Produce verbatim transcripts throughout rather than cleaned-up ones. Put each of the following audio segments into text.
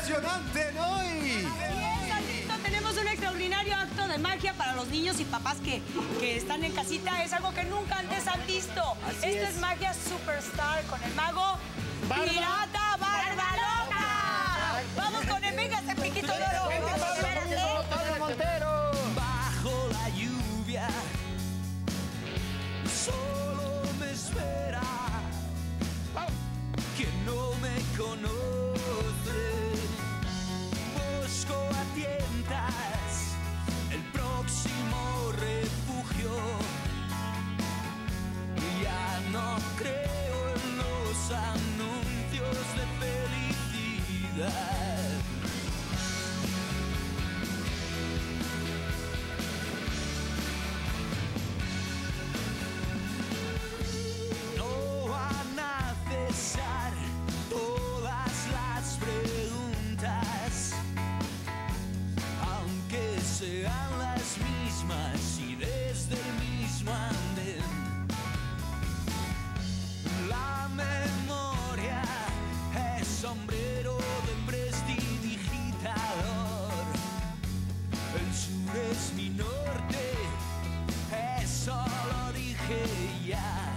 impresionante en hoy. Tenemos un extraordinario acto de magia para los niños y papás que, que están en casita. Es algo que nunca antes han visto. Esta es. es magia superstar con el mago Barba. Pirata Barbaloca. Vamos con el venga, ese piquito de oro. Montero. Bajo la lluvia, solo me espera quien no me conoce. Busco a tientas el próximo refugio. Ya no creo en los anuncios de felicidad. Sean las mismas y desde el mismo andén. La memoria es sombrero de prestidigitador. El sur es mi norte, eso lo dije ya.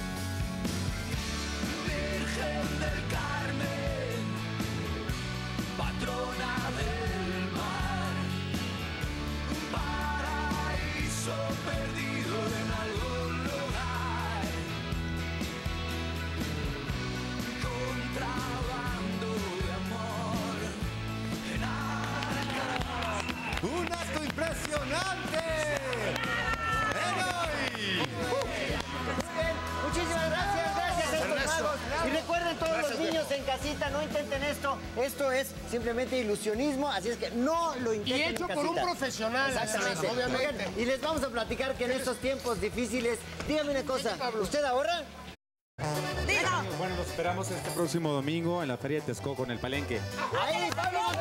Virgen del Carmen, patrona del mar, paraíso perdido en algún lugar, contrabando de amor en Arcas. Un acto impresionante en hoy. Muchísimas gracias, gracias a estos magos. Y recuerden todos los niños en casita, no intenten esto. Esto es simplemente ilusionismo, así es que no lo intenten. Y hecho en por un casita. profesional, Exactamente. obviamente. Oigan, y les vamos a platicar que en estos tiempos difíciles, dígame una cosa, ¿usted ahorra? Diga. Bueno, nos esperamos este próximo domingo en la Feria de Texcoco, en el Palenque. ¡Ahí, Pablo!